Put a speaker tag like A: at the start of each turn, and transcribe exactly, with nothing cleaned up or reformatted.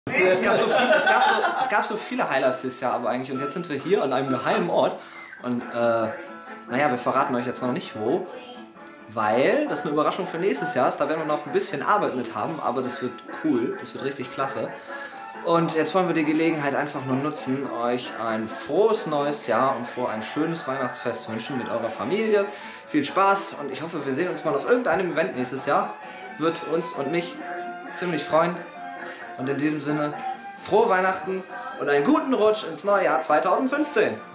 A: Es gab, so viel, es, gab so, es gab so viele Highlights dieses Jahr aber eigentlich und jetzt sind wir hier an einem geheimen Ort und äh, naja, wir verraten euch jetzt noch nicht wo, weil das eine Überraschung für nächstes Jahr ist, da werden wir noch ein bisschen Arbeit mit haben, aber das wird cool, das wird richtig klasse. Und jetzt wollen wir die Gelegenheit einfach nur nutzen, euch ein frohes neues Jahr und vor ein schönes Weihnachtsfest wünschen mit eurer Familie. Viel Spaß und ich hoffe, wir sehen uns mal auf irgendeinem Event nächstes Jahr. Wird uns und mich ziemlich freuen. Und in diesem Sinne, frohe Weihnachten und einen guten Rutsch ins neue Jahr zweitausendfünfzehn.